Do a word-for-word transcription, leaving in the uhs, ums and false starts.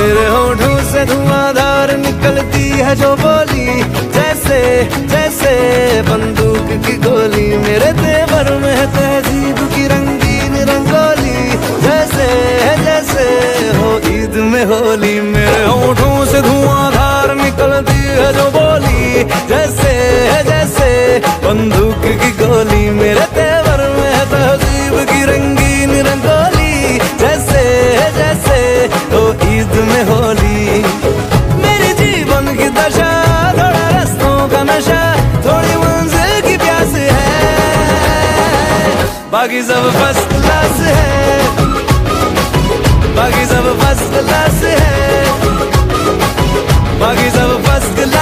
मेरे होठों से धुआंधार निकलती है जो बोली, जैसे जैसे बंदूक की गोली। मेरे तेवर में है तहजीब की रंगीन रंगोली, जैसे जैसे हो ईद में होली। मेरे होठों से धुआंधार निकलती है जो बोली, जैसे जैसे बंदूक की गोली। मेरे तेवर में है तहजीब की रंगीन रंगोली, जैसे जैसे हो ईद में होली। मेरी जीवन की दशा थोड़ा रस्तों का नशा, थोड़ी मंजिल की प्यास है, बाकी सब फर्स्ट क्लास है, बाकी सब फर्स्ट क्लास है, बाकी सब फर्स्ट क्लास।